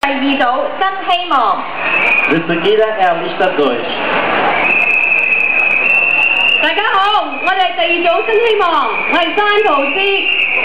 二組新希望。 De seguida é a lista 2。 大家好，我哋係第二組新希望，我係山圖師。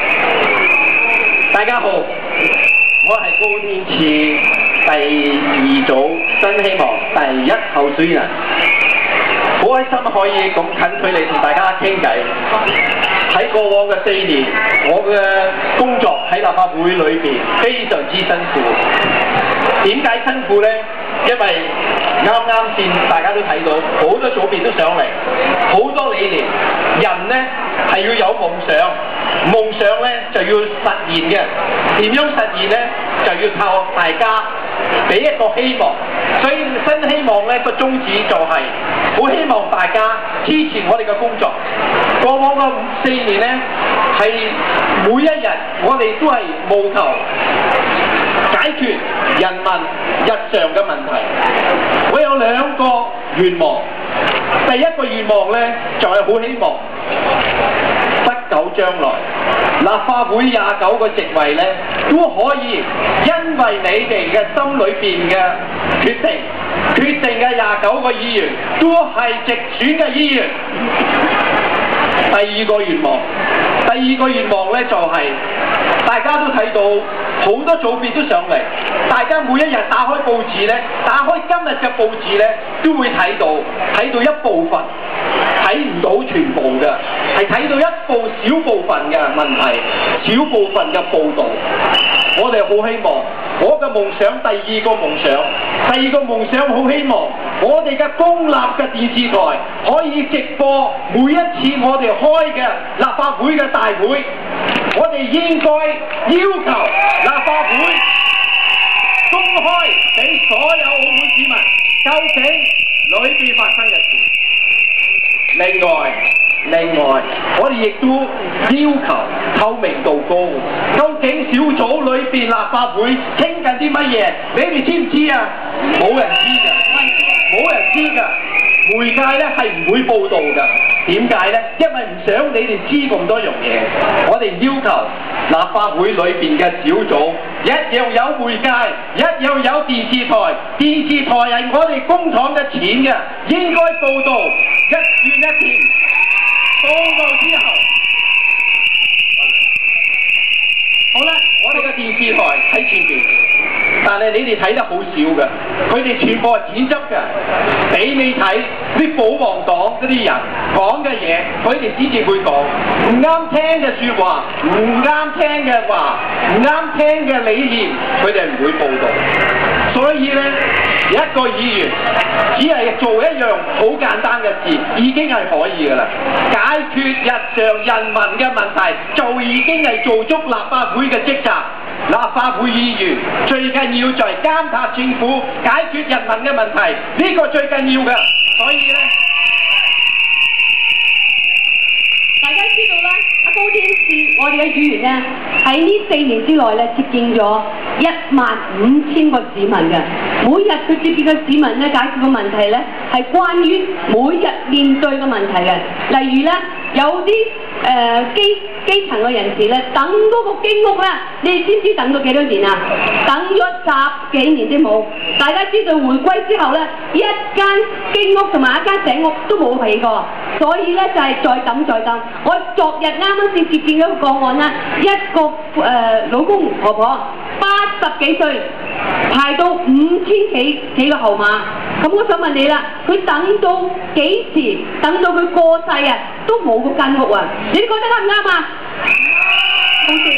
大家好，我係高天賜第二組新希望第一候選人。好開心可以咁近距離同大家傾偈。喺過往嘅4年，我嘅工作喺立法會裏邊非常之辛苦。點解辛苦呢？因為啱先大家都睇到，好多組別都上嚟，好多理念。人呢係要有夢想，夢想呢就要實現嘅。點樣實現呢？就要靠大家俾一個希望。所以新希望呢個宗旨就係好希望大家支持我哋嘅工作。過往嘅4年呢，係每一日我哋都係務求解決人民日常嘅問題。我有2個願望。第一個願望呢，就係好希望不久將來立法會29個席位呢，都可以因為你哋嘅心裏邊嘅決定嘅29個議員都係直選嘅議員。第二個願望呢，就係大家都睇到好多組別都上嚟，大家每一日打開報紙呢，打開今日嘅報紙呢，都會睇到一部分，睇唔到全部嘅，係睇到小部分嘅問題，小部分嘅報導。我哋好希望，我嘅夢想，第二個夢想好希望我哋嘅公立嘅電視台可以直播每一次我哋開嘅立法會嘅大會。我哋應該要求立法會公開俾所有澳門市民究竟裏邊發生嘅事。另外，我哋亦都要求透明度高。究竟小組裏邊立法會傾緊啲乜嘢？你哋知唔知啊？冇人知㗎。媒介咧係唔會報導㗎。點解呢？因為唔想你哋知咁多樣嘢。我哋要求立法會裏邊嘅小組一樣有媒介，一樣有電視台。電視台係我哋公帑嘅錢嘅，應該報導一段一段。報導之後，好啦，我哋嘅電視台喺前邊，但係你哋睇得好少嘅，佢哋全部係剪輯嘅，俾你睇啲保皇黨嗰啲人講嘅嘢，佢哋先至會講唔啱聽嘅説話，唔啱聽嘅話，唔啱聽嘅理念，佢哋唔會報導。所以呢，一個議員只係做一樣好簡單嘅事，已經係可以㗎啦。解決日常人民嘅問題，就已經係做足立法會嘅職責。立法會議員最緊要就係監察政府，解決人民嘅問題，呢個最緊要嘅。所以呢， 大家知道啦，阿高天賜我哋嘅議員呢，喺呢4年之內呢，接見咗15000個市民嘅。每日佢接見嘅市民呢，解決嘅問題呢，係關於每日面對嘅問題嘅。例如呢，有啲基層嘅人士咧，等嗰個經屋咧，你哋知唔知等咗幾多年啊？等咗10幾年都冇。大家知道回歸之後咧，一間經屋同埋一間井屋都冇起過，所以咧就係再等。我昨日啱啱先接見咗個個案啦，一個老公婆婆80幾歲，排到5000幾個號碼。咁我想問你啦，佢等到幾時？等到佢過世啊，都冇嗰間屋啊！你覺得啱唔啱啊？同時，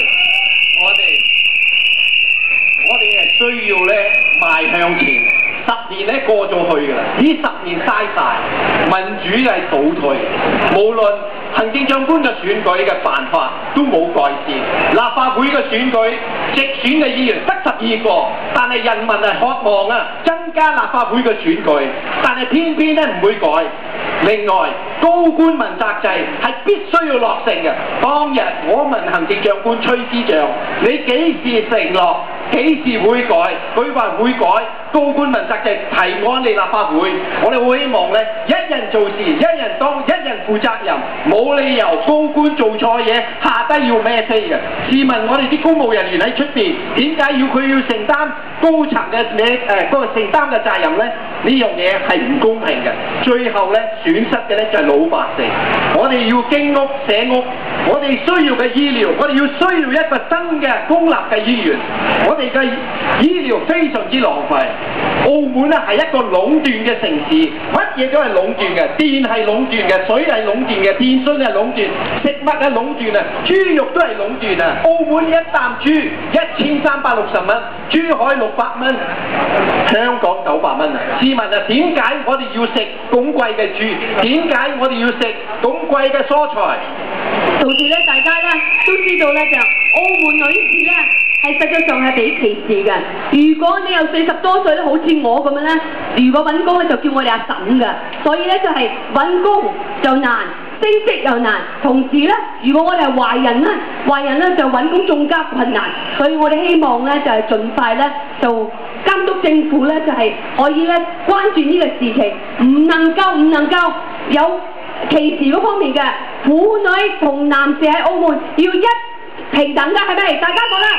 我哋係需要咧邁向前。10年咧過咗去㗎啦，呢10年嘥晒，民主係倒退。無論行政長官嘅選舉嘅辦法都冇改善，立法會嘅選舉直選嘅議員得12個，但係人民係渴望啊增加立法會嘅選舉，但係偏偏咧唔會改。另外，高官問責制係必須要落成嘅。當日我問行政長官崔司長，你幾時承諾？ 幾時會改？佢話會改，高官問責制提案嚟立法會。我哋好希望咧，一人做事，一人當，一人負責任，冇理由高官做錯嘢，下低要孭飛嘅。試問我哋啲公務人員喺出邊，點解佢要承擔高層嘅嗰個承擔嘅責任咧？呢樣嘢係唔公平嘅。最後咧，損失嘅咧就係老百姓。我哋要經屋寫屋，我哋需要嘅醫療，我哋要需要一個新嘅公立嘅醫院。我哋嘅醫療非常之浪費。澳門咧係一個壟斷嘅城市，乜嘢都係壟斷嘅，電係壟斷嘅，水係壟斷嘅，電信係壟斷，食物係壟斷啊，豬肉都係壟斷啊。澳門一擔豬1360蚊，珠海600蚊，香港900蚊啊！試問啊，點解我哋要食咁貴嘅豬？點解我哋要食咁貴嘅蔬菜？ 同時咧，大家咧都知道咧，就澳門女士咧係實際上係被歧視嘅。如果你有40多歲咧，好似我咁樣咧，如果揾工咧就叫我哋阿嬸嘅。所以咧就係揾工就難，升職又難。同時咧，如果我哋係華人咧就揾工更加困難。所以我哋希望咧就係盡快咧就監督政府咧就係可以咧關注呢個事情，唔能夠有歧視嗰方面嘅。婦女同男士喺澳門要一平等㗎，係咪？大家覺得？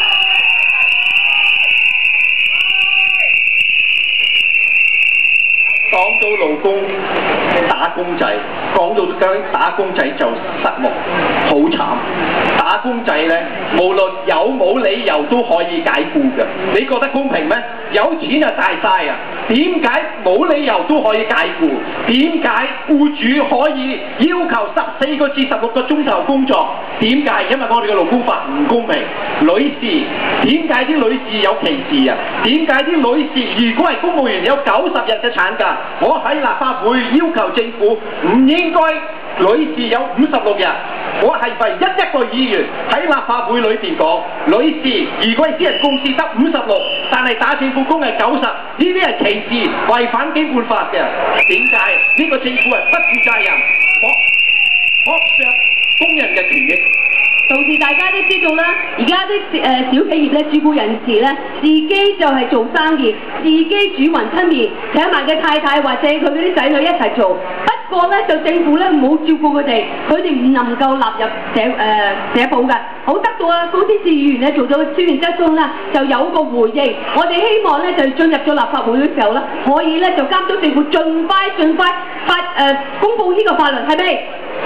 講到勞工打工仔，講到打工仔就失望，好慘。打工仔呢，無論有冇理由都可以解僱嘅，你覺得公平咩？有錢就大晒啊！點解冇理由都可以解僱？點解僱主可以要求14個至16個鐘頭工作？點解？因為我哋嘅勞工法唔公平。女士，點解啲女士有歧視啊？點解啲女士如果係公務員有90日嘅產假？我喺立法會要求政府唔應該女士有56日。我係唯一一個議員喺立法會裏邊講，女士如果係私人公司得56，但係打政府工係90，呢啲係歧視，違反基本法嘅。點解？呢個政府係不負責任，剝削工人嘅權益。 同時大家都知道啦，而家啲小企業咧，自僱人士咧，自己就係做生意，自己煮雲吞麵，請埋嘅太太或者佢嗰啲仔女一齊做。不過咧，就政府咧冇照顧佢哋唔能夠納入社保嘅。好得到啊，高天賜議員咧做咗書面質詢啦，就有個回應。我哋希望咧就進入咗立法會嘅時候咧，可以咧就監督政府盡快公布呢個法律，係咪？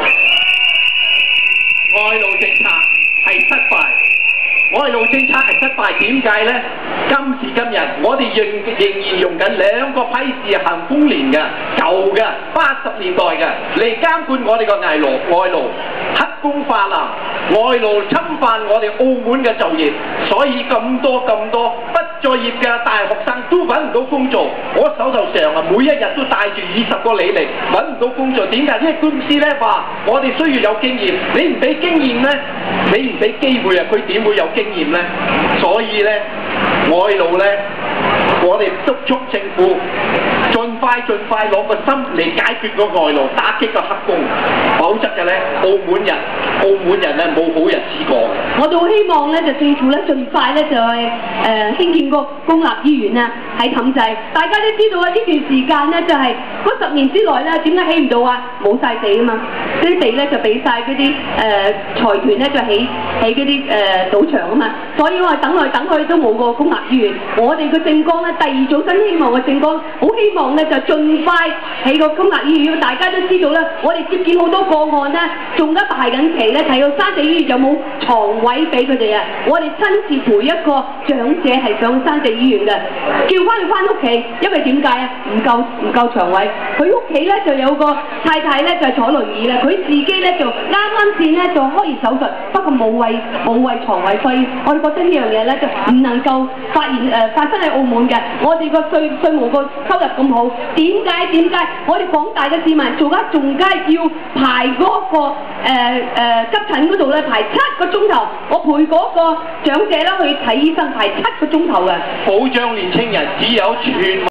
外勞政策係失敗，外勞政策係失敗，點解呢？今時今日我哋仍然用緊2個批示行豐年嘅舊嘅80年代嘅嚟監管我哋個外勞，黑工化男，外勞侵犯我哋澳門嘅就業，所以咁多畢咗業嘅大學生都揾唔到工作。我手頭上啊，每一日都帶住20個履歷，揾唔到工作。點解？因為公司呢話我哋需要有經驗，你唔俾經驗呢，你唔俾機會啊，佢點會有經驗呢？所以呢，外勞呢，我哋督促政府盡快攞個心嚟解決個外勞，打擊個黑工，否則嘅呢，澳門人呢冇好日子過。 我都希望呢，就政府呢盡快呢，就係興建個公立醫院啊喺氹仔。大家都知道啊，呢段時間呢，就係嗰10年之內呢，點解起唔到啊？冇晒地啊嘛，啲地呢，就俾晒嗰啲財團呢，就起嗰啲賭場啊嘛，所以我哋等來等去都冇個公立醫院。我哋個政綱呢，第2組新希望嘅政綱，好希望呢，就盡快起個公立醫院。大家都知道啦，我哋接見好多個案呢，仲喺排緊期呢，睇到山地醫院有冇床位俾佢哋啊！我哋親自陪一個長者係上山地醫院嘅，叫翻佢翻屋企，因為點解啊？唔夠床位，佢屋企呢就有個太太呢，就係坐輪椅啦，佢自己呢就啱先呢，就開完手術，不過冇位床位，所以我哋覺得呢樣嘢呢，就唔能夠發生喺澳門嘅。我哋個稅務個收入咁好，點解我哋廣大嘅市民仲加要排嗰個急診嗰度咧排7個鐘頭？我陪嗰個長者咧去睇醫生排7個鐘頭嘅。 保障年青人只有全